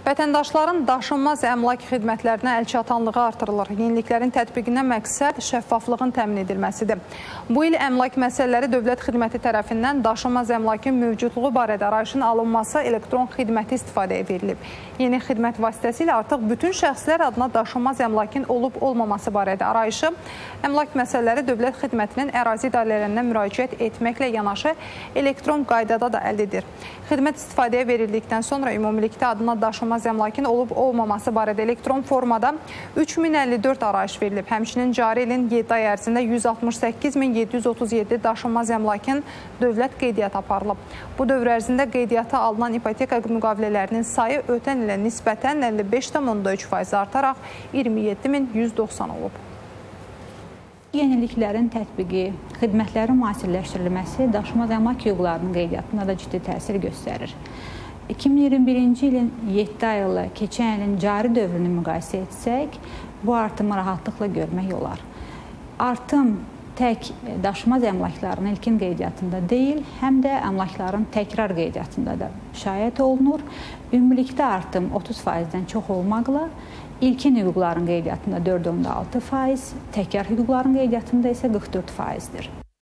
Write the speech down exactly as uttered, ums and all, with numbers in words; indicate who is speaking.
Speaker 1: Vətəndaşların daşınmaz əmlak xidmətlərinə əlçatanlığı artırılır. Yeniliklərin tətbiqindən məqsəd şəffaflığın təmin edilməsidir. Bu il əmlak məsələləri Dövlət Xidməti tərəfindən daşınmaz əmlakın mövcudluğu barədə arayışın alınması elektron xidməti istifadəyə verilib. Yeni xidmət vasitəsilə artıq bütün şəxslər adına daşınmaz əmlakın olub-olmaması barədə arayışı əmlak məsələləri Dövlət Xidmətinin ərazi idarələrindən müraciət etməklə yanaşı elektron qaydada da əldə edir. Xidmət istifadəyə verildikdən sonra ümumilikdə adına daşınmaz əmlakın olub-olmaması barədə elektron formada üç min əlli dörd arayış verilib. Həmçinin cari ilin yeddi ay ərzində yüz altmış səkkiz min yeddi yüz otuz yeddi daşınmaz əmlakın dövlət qeydiyyatı aparılıb. Bu dövr ərzində qeydiyyata alınan ipoteka müqavilələrinin sayı ötən ilə nisbətən əlli beş tam üç faiz artaraq iyirmi yeddi min yüz doxsan olub.
Speaker 2: Yeniliklərin tətbiqi, xidmətlərin müasirləşdirilməsi daşınmaz əmlak hüquqlarının qeydiyyatına da ciddi təsir göstərir. iki min iyirmi birinci ilin yeddi ay ilə keçən ilin cari dövrünü müqayisə etsək, bu artımı rahatlıqla görmək olar. Artım tək daşınmaz əmlakların ilkin qeydiyyatında deyil, həm də əmlakların təkrar qeydiyyatında da müşahidə olunur. Ümumilikdə artım otuz faizdən çox olmaqla, ilkin hüquqların qeydiyyatında dörd nöqtə altı faiz, təkrar hüquqların qeydiyyatında isə qırx dörd faizdir.